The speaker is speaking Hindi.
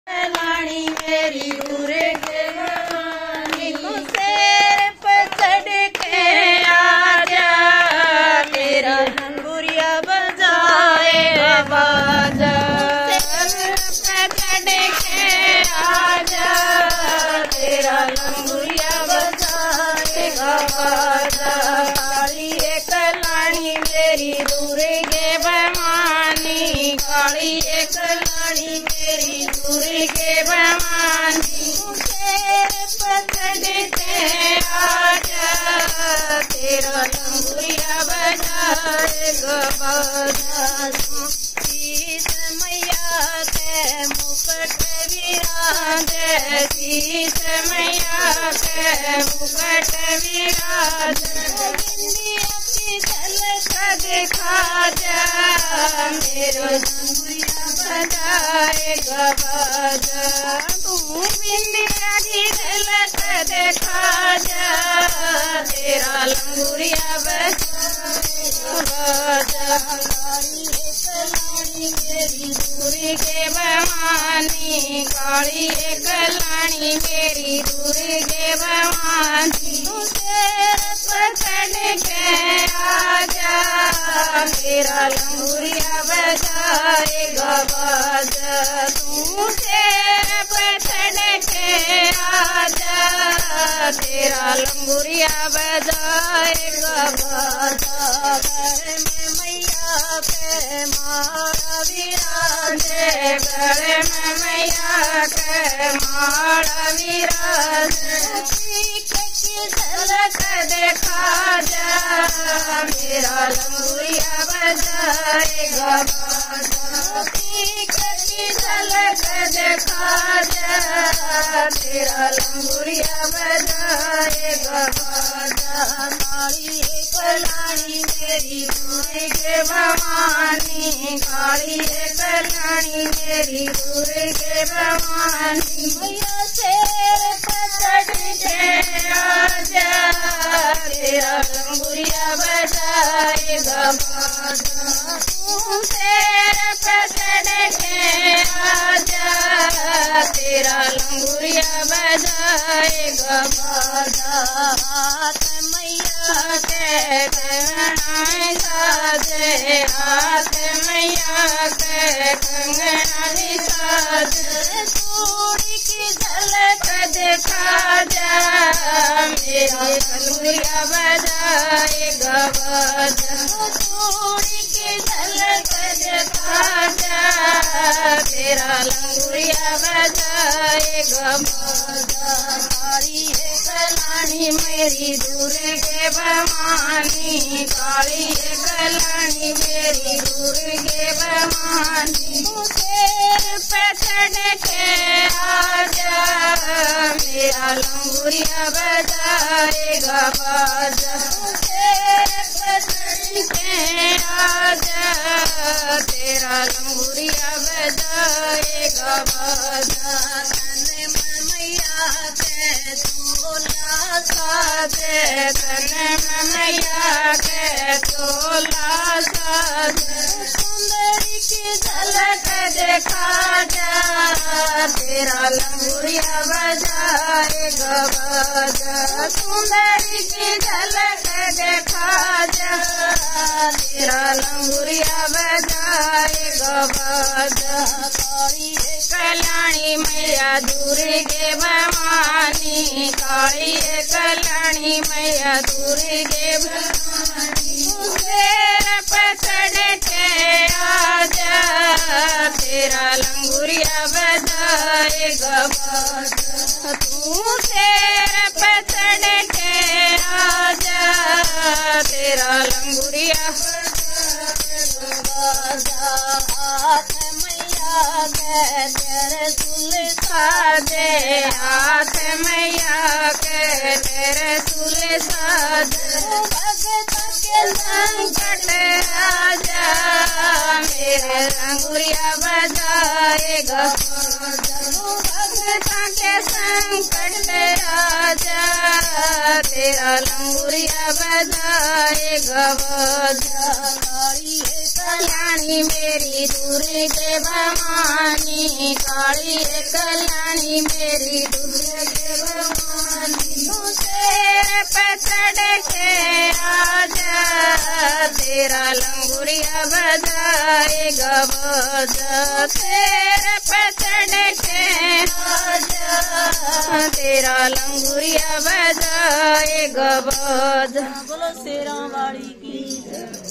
लानी मेरी दुर्गे भवानी तू शेर पर चढ़ के आजा, मेरा तंबुरिया बजाएगा बाजा। शेर पर चढ़ के आजा, तेरा तंबुरिया बजाएगा बाजा। काली एक लानी मेरी दुर्गे भवानी, काली एक लानी मेरी दुर्गे भवानी शेर पकड़ के आजा, तेरा तंबुरिया बजाएगा बाजा। शीश मैया के मुकुट विराजे, शीश मैया के मुकुट विराजे। इंडिया की झलक दिखा जा, मेरा तंबुरिया बजाएगा बाजा। तू इंडिया की झलक दिखा जा, तेरा तंबुरिया बजाएगा बाजा। काली एक लानी मेरी दुर्गे भवानी, काली एक लानी मेरी दुर्गे भवानी तू शेर पकड़ के आजा, तेरा तंबुरिया बजाएगा बाजा। तू शेर पकड़ के आजा, तेरा तंबुरिया बजाएगा बाजा। घर में मैया के माला विराजे, घर में मैया के माला विराजे। की झलक दिखा जा, मेरा तंबुरिया बजाएगा बाजा। की झलक दिखा जा, तेरा तंबुरिया बजाएगा बाजा। काली एक लानी मेरी दुर्गे भवानी, काली एक लानी मेरी दुर्गे भवानी मैया शेर पकड़ के आजा, तेरा तंबुरिया बजाएगा बाजा। तू शेर पकड़ के आजा, तेरा तंबुरिया बजाएगा बाजा। हाथ मैया के कंगना साजे, हाथ मैया के कंगना साजे। चूड़ी की झलक दिखा जा, मेरा तंबुरिया बजाएगा बाजा। चूड़ी की झलक दिखा जा, तेरा तंबुरिया बजाएगा बाजा। काली एक लानी मेरी दुर्गे भवानी, काली एक लानी मेरी दुर्गे भवानी तू शेर पे चढ़ के आजा, मेरा तंबुरिया बजाएगा बाजा। शेर पे चढ़ के आजा, तेरा तंबुरिया बजाएगा बाजा। तन में मैया के तोला साजे, तन में मैया के तोला साजे। सुंदरी की झलक दिखा जा, तेरा तंबुरिया बजाएगा बाजा। सुंदरी की झलक दिखा जा, तेरा तंबुरिया बजाएगा बाजा। काली एक लानी मैया दुर्गे भवानी, काली एक लानी मैया दुर्गे भवानी तू शेर पे चढ़ के आजा, तेरा तंबुरिया बजाएगा बाजा। तू शेर पे चढ़ के आजा, तेरा तंबुरिया बजाएगा बाजा। हाथ मैया के तेरे सुलझा दे, हाथ मैया के तेरे सुलझा दे। भगत के संकट आजा, मेरे तंबुरिया बजाएगा बाजा। भगत के संकट आजा, तेरा तंबुरिया बजाएगा बाजा। काली कल्याणी मेरी दुर्गे भवानी, काली कल्याणी मेरी दुर्गे भवानी। तू शेर पे चढ़ के आजा, तेरा लंगुरिया बजाएगा बाजा। शेर पे चढ़ के आजा, तेरा लंगुरिया बजाएगा बाजा। बोलो शेरा वाली की।